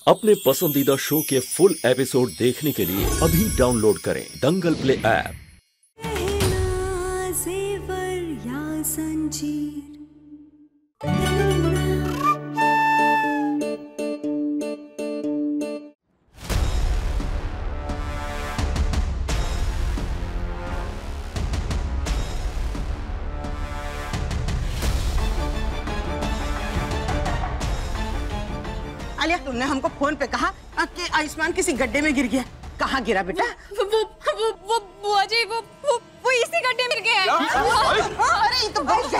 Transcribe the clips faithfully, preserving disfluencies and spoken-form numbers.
अपने पसंदीदा शो के फुल एपिसोड देखने के लिए अभी डाउनलोड करें दंगल प्ले ऐप। आलिया, तुमने हमको फोन पे कहा कि आयुष्मान किसी गड्ढे में गिर गया। कहाँ गिरा बेटा? वो वो वो वो बुआ जी वो वो वो इसी गड्ढे में गिर गया है। अरे ये तो बहुत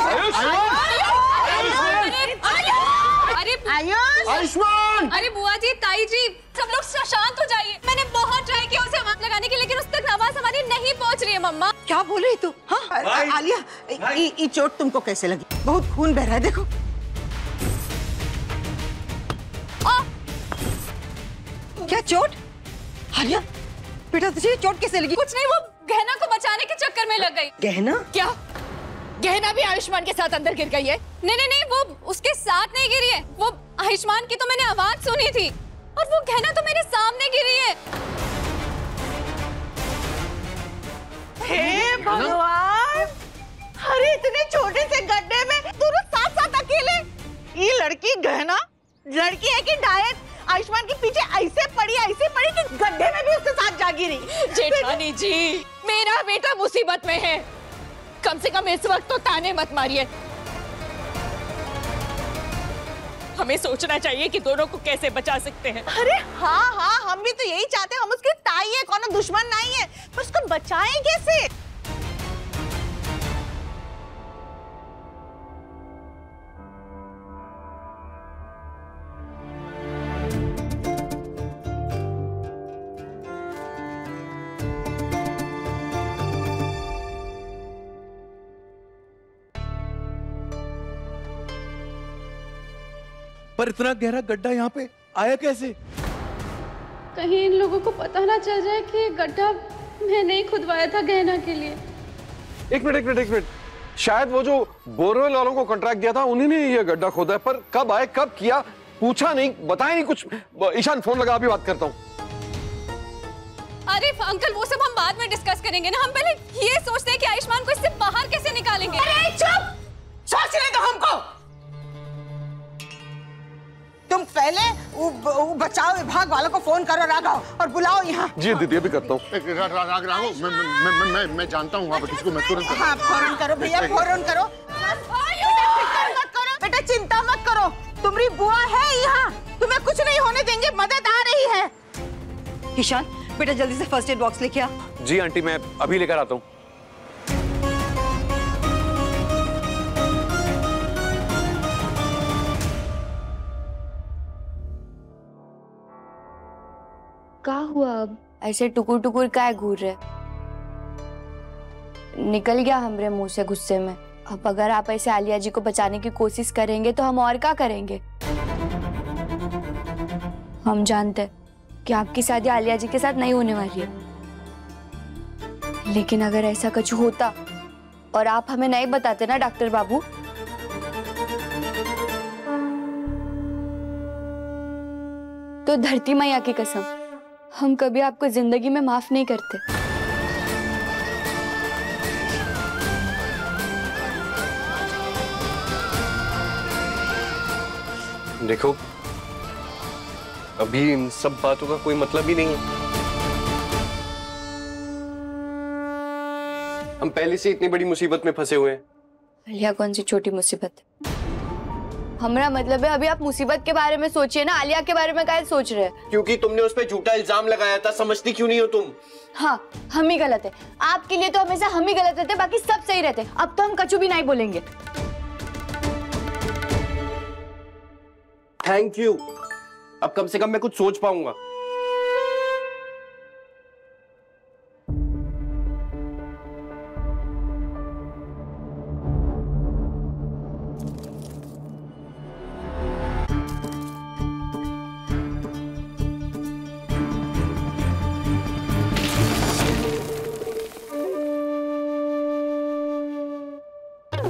अरे आयुष्मान! अरे बुआ जी, ताई जी, सब लोग शांत हो जाइए। मैंने बहुत ट्राई किया उसे आवाज लगाने की, लेकिन उस तक आवाज हमारी नहीं पहुंच रही है। मम्मा क्या बोल रही तू? हाँ आलिया, ये चोट तुमको कैसे लगी? बहुत खून बह रहा है, देखो। क्या चोट? आलिया बेटा, तुझे चोट कैसे लगी? कुछ नहीं, वो गहना को बचाने के चक्कर में लग गई। गहना? क्या गहना भी आयुष्मान के साथ अंदर गिर गई है? नहीं नहीं नहीं, वो उसके साथ नहीं गिरी है। वो आयुष्मान की तो मैंने आवाज सुनी थी, और वो गहना तो मेरे सामने गिरी है। हे भगवान! अरे इतने छोटे से गड्ढे में दोनों साथ साथ अकेले। ये लड़की गहना लड़की है कि डायट आयुष्मान के पीछे ऐसे पड़ी ऐसे पड़ी कि गड्ढे में भी उसके साथ जा गिरी। जेठानी जी, मेरा बेटा मुसीबत में है, कम से कम इस वक्त तो ताने मत मारिए। हमें सोचना चाहिए कि दोनों को कैसे बचा सकते हैं। अरे हाँ हाँ, हम भी तो यही चाहते हैं। हम उसकी ताई है, कौन दुश्मन नहीं है, पर उसको बचाएं कैसे? पर इतना गहरा गड्ढा यहाँ पे आया कैसे? कहीं इन लोगों को पता ना चल जाए कि गड्ढा मैंने ही खुदवाया था गहना के लिए। एक मिनट एक मिनट एक मिनट शायद वो जो बोरवेल वालों को कॉन्ट्रैक्ट दिया था उन्हीं ने ये गड्ढा खोदा है। पर कब आए, कब किया, पूछा नहीं, बताया नहीं कुछ। ईशान फोन लगा, अभी बात करता हूँ। अरे अंकल, वो सब हम बाद में डिस्कस करेंगे ना। हम पहले ये सोचते हैं कि आयुष्मान को इससे बाहर कैसे निकालेंगे। अरे चुप, सोचने दो हमको। तुम पहले वो, वो बचाओ विभाग वालों को फोन करो राघव, और बुलाओ यहाँ। जी दीदी, अभी करता हूँ। राघव, मैं मैं मैं मैं मैं जानता हूँ वहाँ पे किसको। मैं तुरंत। हाँ फौरन करो भैया, फौरन करो। बेटा चिंता मत करो, तुम्हारी बुआ है यहाँ, तुम्हें कुछ नहीं होने देंगे, मदद आ रही है। ईशान बेटा, जल्दी से फर्स्ट एड बॉक्स लेके आ। जी आंटी, मैं अभी लेकर आता हूँ। क्या हुआ अब? ऐसे टुकुर टुकुर काय घूर रहे? निकल गया हमरे मुंह से गुस्से में। अब अगर आप ऐसे आलिया जी को बचाने की कोशिश करेंगे तो हम और क्या करेंगे? हम जानते कि आपकी शादी आलिया जी के साथ नहीं होने वाली है, लेकिन अगर ऐसा कुछ होता और आप हमें नहीं बताते ना डॉक्टर बाबू, तो धरती मैया की कसम, हम कभी आपको जिंदगी में माफ नहीं करते। देखो, अभी इन सब बातों का कोई मतलब ही नहीं है। हम पहले से इतनी बड़ी मुसीबत में फंसे हुए हैं। आलिया कौन सी छोटी मुसीबत है? हमारा मतलब है अभी आप मुसीबत के बारे में सोचिए ना, आलिया के बारे में क्या सोच रहे हैं? क्योंकि तुमने उस पे झूठा इल्जाम लगाया था। समझती क्यों नहीं हो तुम? हाँ, हम ही गलत है। आपके लिए तो हमेशा हम ही गलत रहते, बाकी सब सही रहते। अब तो हम कछु भी नहीं बोलेंगे। थैंक यू, अब कम से कम मैं कुछ सोच पाऊंगा।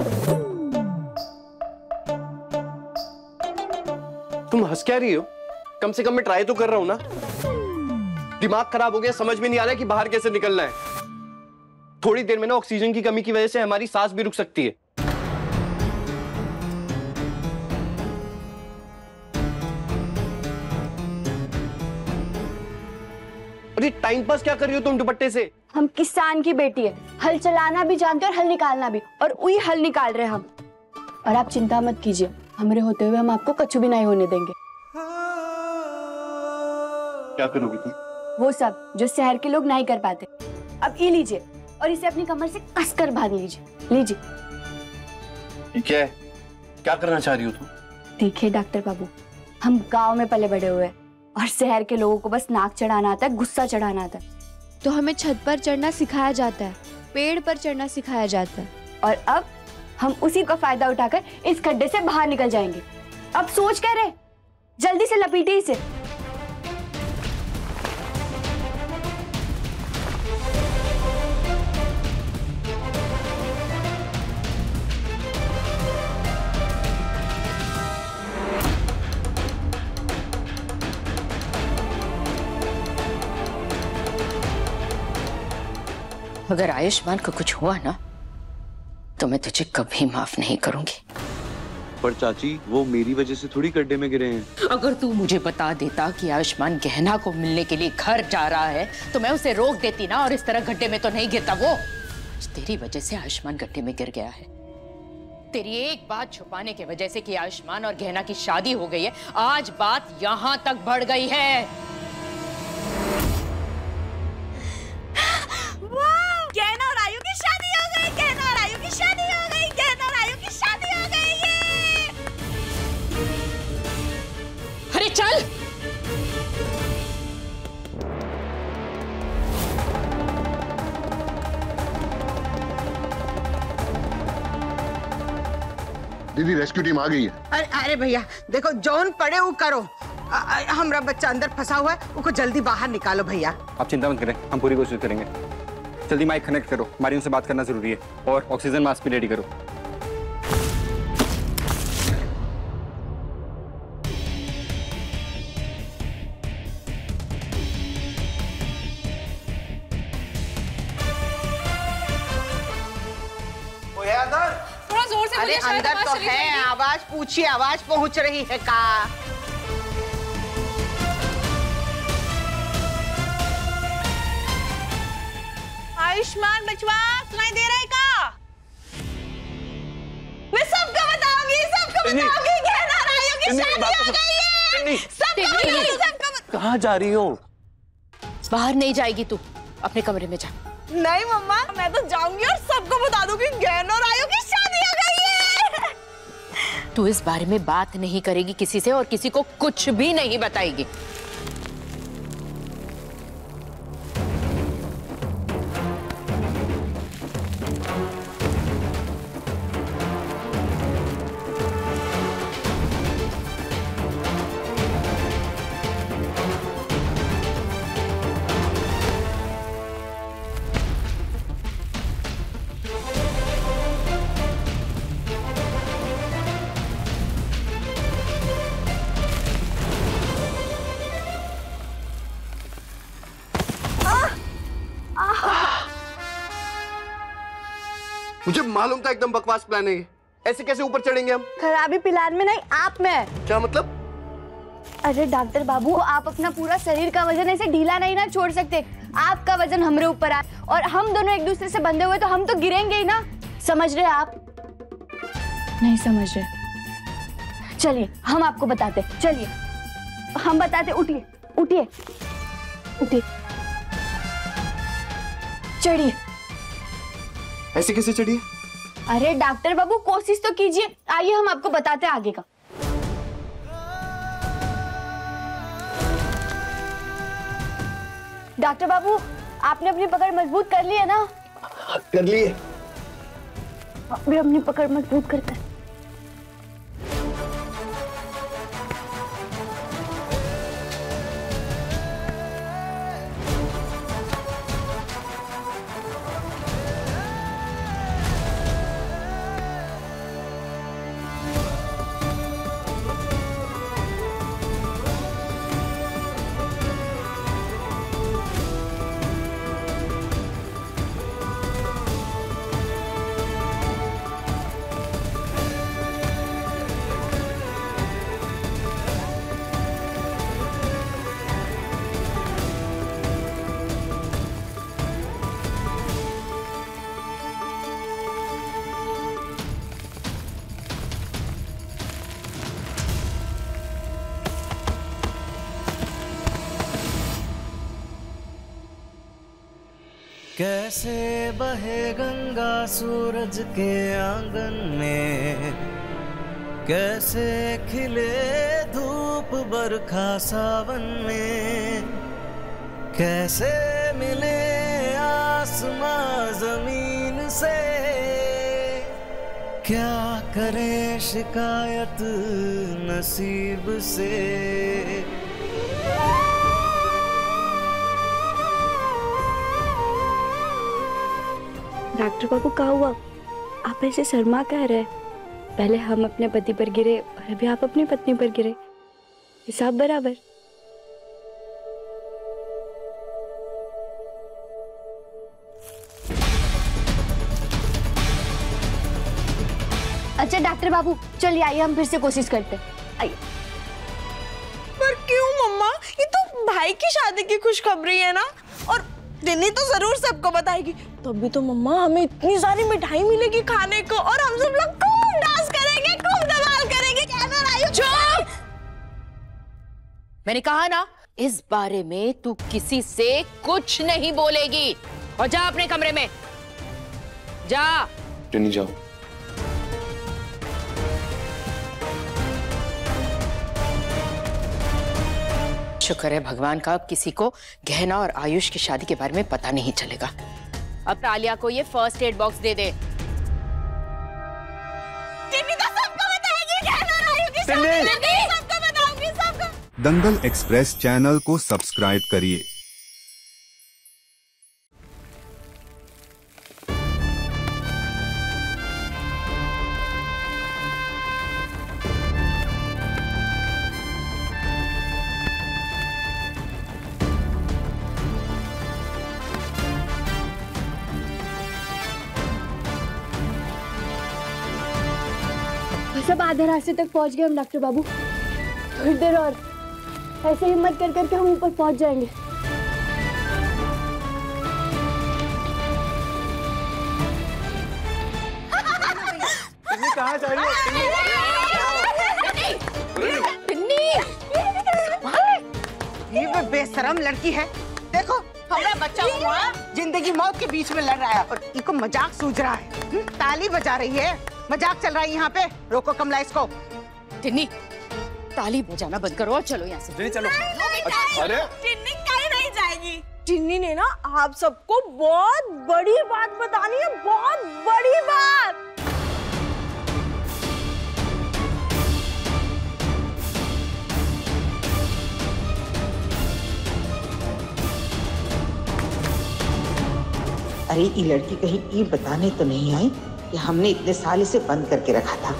तुम हंस क्या रही हो? कम से कम मैं ट्राई तो कर रहा हूं ना। दिमाग खराब हो गया, समझ में नहीं आ रहा कि बाहर कैसे निकलना है। थोड़ी देर में ना ऑक्सीजन की कमी की वजह से हमारी सांस भी रुक सकती है। अरे टाइम पास क्या कर रही हो तुम दुपट्टे से? हम किसान की बेटी है, हल चलाना भी जानते और हल निकालना भी, और वही हल निकाल रहे हम। और आप चिंता मत कीजिए, हमारे होते हुए हम आपको कछु भी नहीं होने देंगे। क्या करोगी तुम? वो सब जो शहर के लोग नहीं कर पाते। अब ये लीजिए और इसे अपनी कमर से कसकर बांध लीजिए। लीजिए। ये क्या है? क्या करना चाह रही हो तुम? देखिए डॉक्टर बाबू, हम गांव में पले बड़े हुए और शहर के लोगों को बस नाक चढ़ाना आता है, गुस्सा चढ़ाना आता है। तो हमें छत पर चढ़ना सिखाया जाता है, पेड़ पर चढ़ना सिखाया जाता है, और अब हम उसी का फायदा उठाकर इस खड्डे से बाहर निकल जाएंगे। अब सोच क्या रहे, जल्दी से लपेटिए इसे। अगर आयुष्मान को कुछ हुआ ना तो मैं तुझे कभी माफ नहीं करूंगी। पर चाची, वो मेरी वजह से थोड़ी गड्ढे में गिरे हैं। अगर तू मुझे बता देता कि आयुष्मान गहना को मिलने के लिए घर जा रहा है तो मैं उसे रोक देती ना, और इस तरह गड्ढे में तो नहीं गिरता वो। आज तेरी वजह से आयुष्मान गड्ढे में गिर गया है। तेरी एक बात छुपाने की वजह से कि आयुष्मान और गहना की शादी हो गई है, आज बात यहां तक बढ़ गई है। गहना और आयु की शादी हो गई, गहना और आयु की शादी हो गई, गहना और आयु की शादी हो गई। ये अरे चल। दीदी रेस्क्यू टीम आ गई है। अरे अरे भैया देखो, जौन पड़े वो करो। आ, आ, हमरा बच्चा अंदर फंसा हुआ है, उसको जल्दी बाहर निकालो भैया। आप चिंता मत करें, हम पूरी कोशिश करेंगे। जल्दी माइक कनेक्ट करो, मारियम से बात करना जरूरी है, और ऑक्सीजन मास्क भी रेडी करो। थोड़ा जोर से अरे बोलिए, शायद अंदर आवाज तो चली है, जाएगी। आवाज पूछिए, आवाज पहुंच रही है का? आयुष्मान बचवा सुनाई दे रहा है का? मैं सबको बताऊंगी, सबको बताऊंगी। गहना और आयु की शादी हो गई है। सबको बताऊंगी, सबको बता- कहाँ जा रही हो? बाहर नहीं जाएगी तू, अपने कमरे में जा। नहीं मम्मा, मैं तो जाऊंगी और सबको बता दूंगी गहना और आयु की शादी हो गई है। तू इस बारे में बात नहीं करेगी किसी से, और किसी को कुछ भी नहीं बताएगी। मुझे मालूम था एकदम बकवास प्लान है ये। ऐसे कैसे ऊपर चढ़ेंगे हम? खराबी पिलान में नहीं, आप में। क्या मतलब? अरे डॉक्टर बाबू, आप अपना पूरा शरीर का वजन ऐसे ढीला नहीं ना छोड़ सकते। आपका वजन हमरे ऊपर आए और हम दोनों एक दूसरे से बंधे हुए तो हम तो गिरेंगे ही ना। समझ रहे आप? नहीं समझ रहे? चलिए हम आपको बताते, चलिए हम बताते। उठिए उठिए उठिए, चढ़िए। ऐसे कैसे चढ़िए? अरे डॉक्टर बाबू कोशिश तो कीजिए, आइए हम आपको बताते हैं आगे का। डॉक्टर बाबू, आपने अपनी पकड़ मजबूत कर ली है ना? कर लिए। अभी अपनी पकड़ मजबूत करते हैं। कैसे बहे गंगा सूरज के आंगन में, कैसे खिले धूप बरखा सावन में, कैसे मिले आसमां जमीन से, क्या करे शिकायत नसीब से। डॉक्टर बाबू क्या हुआ? आप ऐसे शर्मा कह रहे? पहले हम अपने पति पर गिरे और अभी आप अपनी पत्नी पर गिरे, हिसाब बराबर। अच्छा डॉक्टर बाबू चलिए आइए हम फिर से कोशिश करते हैं, आइए। पर क्यों मम्मा? ये तो भाई की शादी की खुशखबरी है ना, और टिन्नी तो जरूर सबको बताएगी। तभी तो मम्मा हमें इतनी सारी मिठाई मिलेगी खाने को, और हम सब लोग खूब डांस करेंगे, खूब धमाल करेंगे। चुप! मैंने कहा ना इस बारे में तू किसी से कुछ नहीं बोलेगी। और जा अपने कमरे में जा। टिन्नी जाओ। शुक्र है भगवान का अब किसी को गहना और आयुष की शादी के बारे में पता नहीं चलेगा। अब तालिया को ये फर्स्ट एड बॉक्स दे दे। टिन्नी तो सबको बताएगी गहना और आयुष की शादी, सबको बताऊंगी सबको। दंगल एक्सप्रेस चैनल को सब्सक्राइब करिए। सब आधे रास्ते तक पहुंच गए हम डॉक्टर बाबू। थोड़ी देर और ऐसे हिम्मत कर करके हम ऊपर पहुंच जाएंगे। टिन्नी कहाँ जा रही है? टिन्नी! ये वो बेशरम लड़की है। देखो हमारा बच्चा हुआ जिंदगी मौत के बीच में लड़ रहा है और इनको मजाक सूझ रहा है। ताली बजा रही है, मजाक चल रहा है यहाँ पे। रोको कमला इसको। टिन्नी ताली बजाना बंद करो और चलो यहाँ से। टिन्नी चलो। अरे टिन्नी कहीं नहीं जाएगी। टिन्नी ने ना आप सबको बहुत बड़ी बात बतानी है, बहुत बड़ी बात। अरे ये लड़की कहीं ये बताने तो नहीं आई कि हमने इतने साल इसे बंद करके रखा था।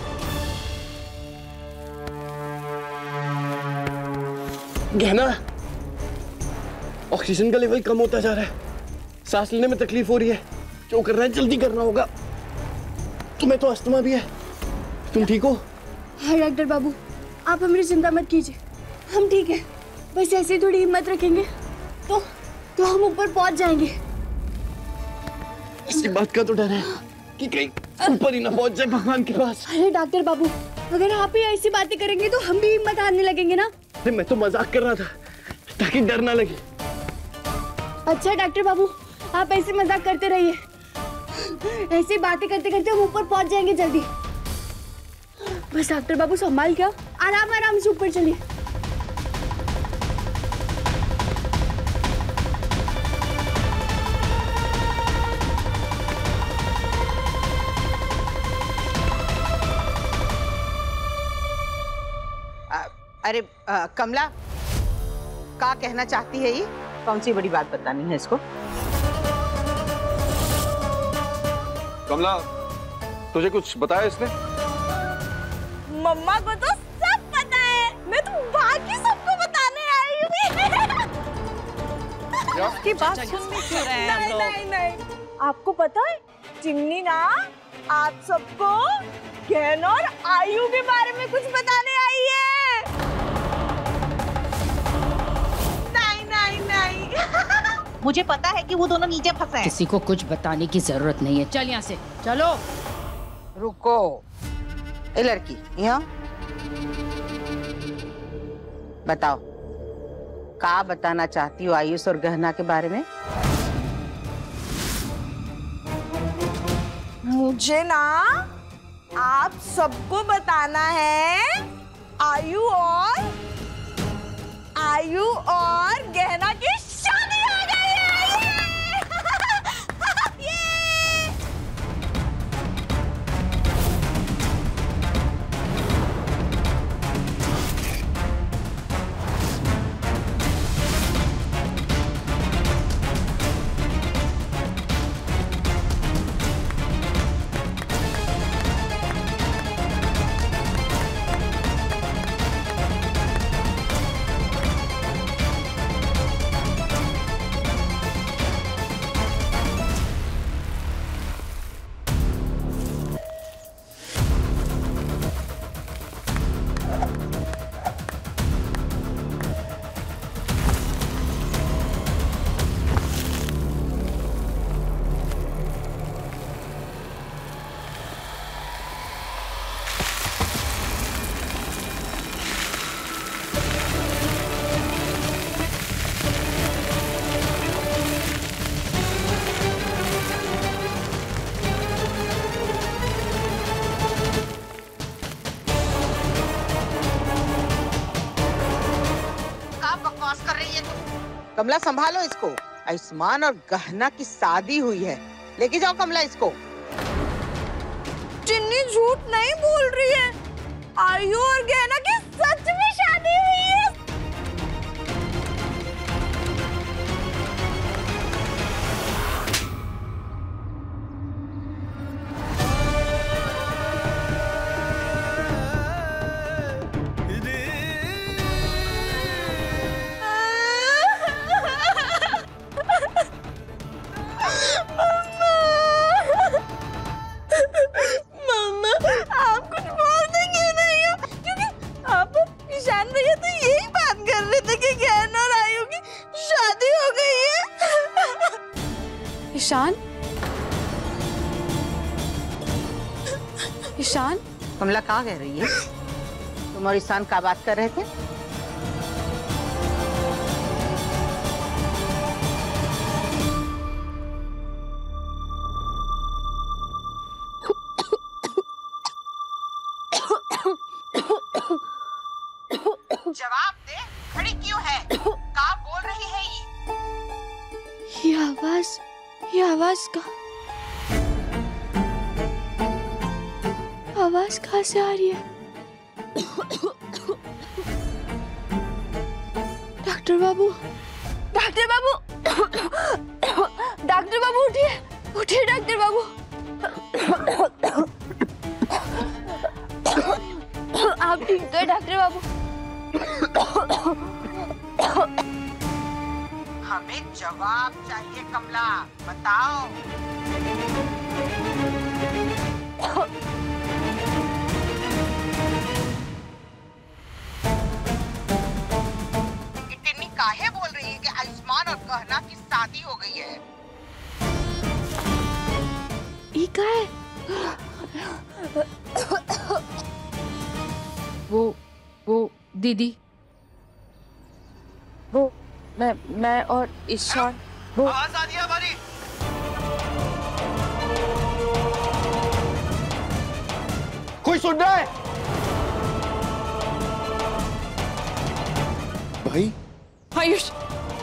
गहना, ऑक्सीजन का लेवल कम होता जा रहा है, सांस लेने में तकलीफ हो रही है। जो करना है जल्दी करना होगा। तुम्हें तो अस्थमा भी है। तुम ठीक हो? हाँ डॉक्टर बाबू आप हमारी चिंता मत कीजिए, हम ठीक है। बस ऐसे ही थोड़ी हिम्मत रखेंगे तो तो हम ऊपर पहुंच जाएंगे। इसी बात का तो डर है कि कहीं ऊपर ही ना पहुंच जाए भगवान के पास। अरे डॉक्टर बाबू अगर आप ही ऐसी बातें करेंगे तो हम भी हिम्मत हारने लगेंगे ना। अरे मैं तो मजाक कर रहा था ताकि डर ना लगे। अच्छा डॉक्टर बाबू आप ऐसे मजाक करते रहिए, ऐसी बातें करते करते हम ऊपर पहुंच जाएंगे जल्दी। बस डॉक्टर बाबू संभाल क्या, आराम आराम से ऊपर चलिए। अरे आ, कमला क्या कहना चाहती है ये? कौन सी बड़ी बात बतानी है इसको? कमला तुझे कुछ बताया इसने? मम्मा को तो सब पता है, मैं तो बाकी सबको बताने आई हूँ। की बात सुनने क्यों रहे हैं नहीं, नहीं नहीं आपको पता है चिमनी ना आप सबको गहन और आयु के बारे में कुछ बताने आई है। नहीं नहीं नहीं मुझे पता है कि वो दोनों नीचे फंसे हैं। किसी को कुछ बताने की जरूरत नहीं है, चल यहाँ से चलो। रुको ए लड़की यहाँ बताओ क्या बताना चाहती हो आयुष और गहना के बारे में? मुझे ना आप सबको बताना है आयु और आयु और गहना की शादी हो गई है। ये! ये! कमला संभालो इसको। आयुष्मान और गहना की शादी हुई है, लेके जाओ कमला इसको। चिन्नी झूठ नहीं बोल रही है, आयु और गहना की सच में शादी हुई है। ईशान, ईशान, कमला कहाँ कह रही है? तुम और ईशान क्या बात कर रहे थे? जवाब दे, खड़ी क्यों है? क्या बोल रही है ये? ये आवाज ये आवाज का आवाज कहाँ से आ रही है? डॉक्टर बाबू, डॉक्टर बाबू, डॉक्टर बाबू उठिए, उठिए डॉक्टर बाबू। आप ठीक तो है डॉक्टर बाबू? हमें जवाब चाहिए कमला, बताओ। इतनी काहे बोल रही है कि आयुष्मान और गहना की शादी हो गई है? ये क्या है? वो वो दीदी, वो मैं मैं और ईशान, वो आवाज आ रही है हमारी। कोई सुन रहा है? भाई आयुष,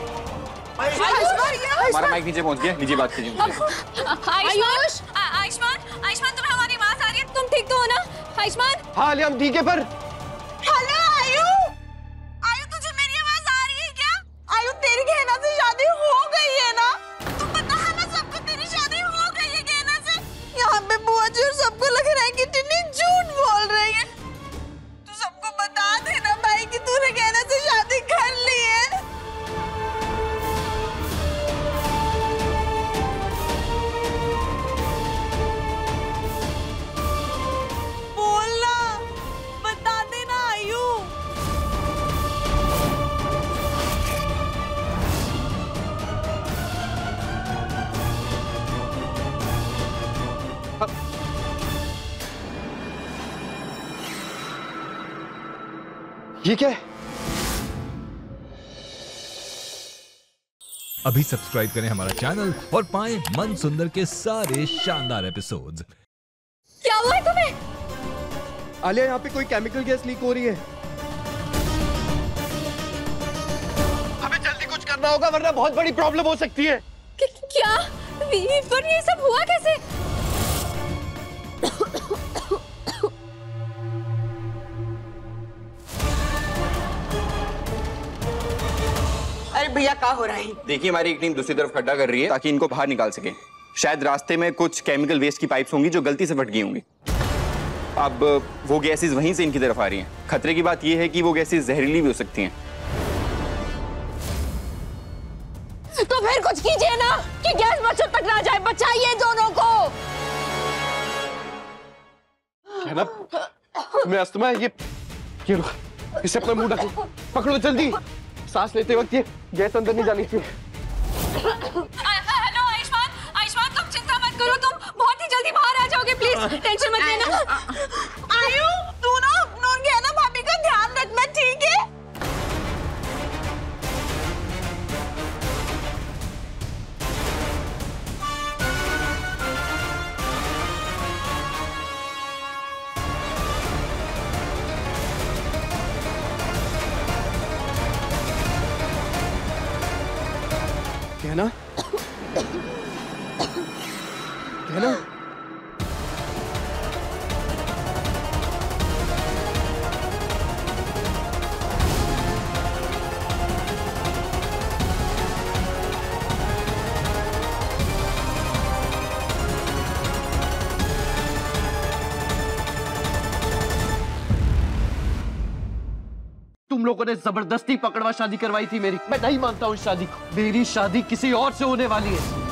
हमारा माइक नीचे पहुंच गया, नीचे बात कीजिए मुझसे। आयुष, आयुष्मान, आयुष्मान तुम्हें हमारी आवाज आ रही है, तुम ठीक तो हो ना? आयुष्मान? हाँ अली, हम ठीक है। पर हेलो आयु, आयु तुझे मेरी आवाज आ रही है क्या? आयु तेरी गहना से शादी हो गई है ना? तू बता ना सबको, तेरी शादी हो गई है गहना से। यहाँ पे बुआ जी और सबको लग रहा है कि टिन्नी झूठ बोल रही है। तू सबको बता देना भाई कि तूने गहना से शादी कर ली है। बोलना, बता देना आयु। ये क्या है? अभी सब्सक्राइब करें हमारा चैनल और पाएं मन सुंदर के सारे शानदार एपिसोड्स। आलिया, यहाँ पे कोई केमिकल गैस लीक हो रही है। हमें जल्दी कुछ करना होगा वरना बहुत बड़ी प्रॉब्लम हो सकती है। क्या? पर ये सब हुआ कैसे? अरे भैया क्या हो रहा है? देखिए, हमारी एक टीम दूसरी तरफ खड्डा कर रही है ताकि इनको बाहर निकाल सके। शायद रास्ते में कुछ केमिकल वेस्ट की पाइप्स होंगी जो गलती से फट गई होंगी। अब वो गैसेस वहीं से इनकी तरफ आ रही हैं। खतरे की बात यह है कि वो गैसेस जहरीली भी हो सकती हैं। तो फिर कुछ कीजिए ना कि गैस बच्चों तक ना जाए। बचाइए दोनों को। है ना? तुम्हें अस्थमा है? ये ये लो, इसे अपना मुंह ढको, पकड़ो जल्दी। सांस लेते वक्त ये गैस अंदर नहीं जानी चाहिए। हेलो आयुष्मान, आयुष्मान तुम चिंता मत करो, तुम बहुत ही जल्दी बाहर आ जाओगे। प्लीज टेंशन मत लेना। आयु, तू ना अपनों के ना भाभी का ध्यान रखना, ठीक है? कहना कहना तुम लोगों ने जबरदस्ती पकड़वा शादी करवाई थी मेरी। मैं नहीं मानता हूँ इस शादी को। मेरी शादी किसी और से होने वाली है।